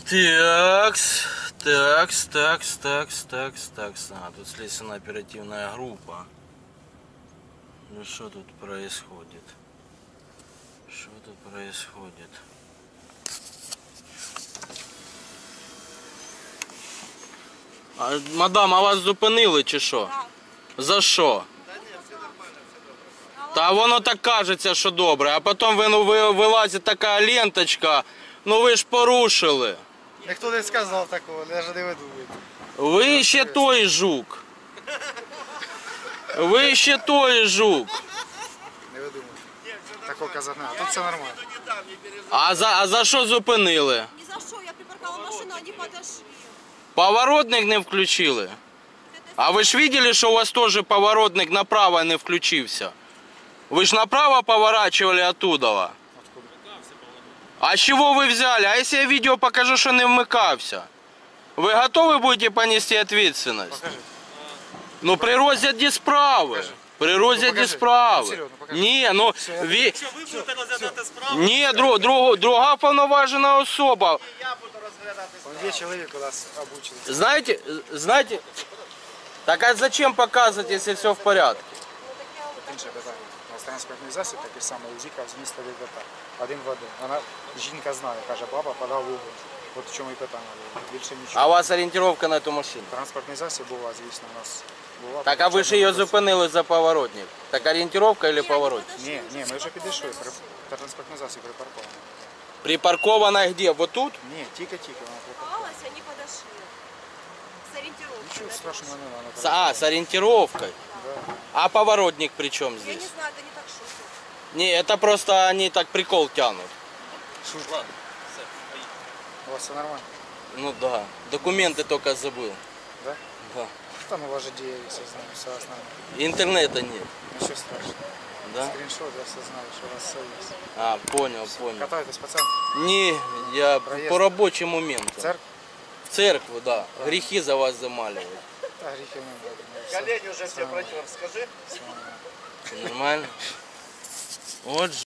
Такс. А, тут следственно-оперативная группа. Ну что тут происходит? Что тут происходит? А, мадам, а вас зупинили чи що? За що? Та воно так кажеться, що добре, а потім вилазить така ленточка, ну ви ж порушили. Ніхто не сказав такого, навіть не видумуйте. Ви ще той жук. Ви ще той жук. Не видумуйте. Такого казати не. Тут все нормально. А за що зупинили? Ни за что, я припарковала машину, они подошли. Поворотник не включили? А ви ж бачили, що у вас теж поворотник направо не включився? Ви ж направо поворачивали оттуда. А с чего вы взяли? А если я видео покажу, что не вмикався? Вы готовы будете понести ответственность? Покажи. Ну при розгляді справи. При розгляді покажи. справи. Серйозно, покажи. Ні, ну ви... Що ви будете розглядати справу? Ні, друга повноважена особа. Я буду розглядати справу. Є чоловік у нас обучений. Знаете, так а зачем показывать, если все в порядке? Інше питання. У нас транспортний засіб такий самий, УЗІКа з міста ДТП. Один в один. Вона, жінка знає, каже, баба подав в угол. От в чому і питання було. Більше нічого. А у вас ориентировка на эту машину? Транспортний засіб була, звісно, у нас була. Так а ви ж її зупинили за поворотник. Так ориентировка или поворотник? Ні, ми вже підійшли. Транспортний засіб припаркований. Припаркована где? Вот тут? Ні, тільки-тільки вона припаркована. Попалась, они подошли. С ориентировкой. Нічого страшного немає. С ориентировкой. Да. А поворотник при чем Я здесь? не знаю, это не так шутят. Не, это просто они так прикол тянут. Шутка. У вас все нормально? Ну да. Документы только забыл. Да? Да. Там у вас же діє, все знаю, все основне. Интернета нет. Нічого страшного. Да? Скріншот, я все знаю, що у вас все є. А, понял. Катаєтесь, пацан? Не, я Проезд. по рабочим моментам. Церква? В церкву, да. Грехи за вас замаливают. Та гріхи не буде. Колені вже все протер, скажи. Нормально? Вот же.